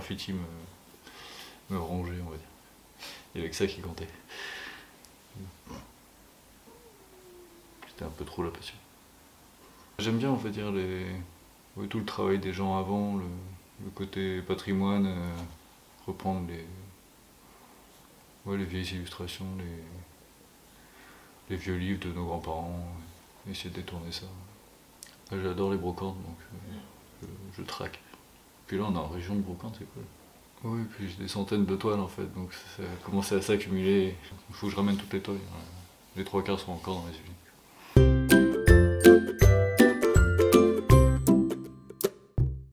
graffiti me rongeait, on va dire. Il y avait que ça qui comptait. C'était un peu trop la passion. J'aime bien, on va dire, ouais, tout le travail des gens avant, le côté patrimoine, reprendre ouais, les vieilles illustrations, les vieux livres de nos grands-parents, essayer de détourner ça. J'adore les brocantes, donc je traque. Puis là, on est en région de brocante, c'est cool. Oui, puis j'ai des centaines de toiles en fait, donc ça a commencé à s'accumuler. Il faut que je ramène toutes les toiles. Les trois quarts sont encore dans les usines.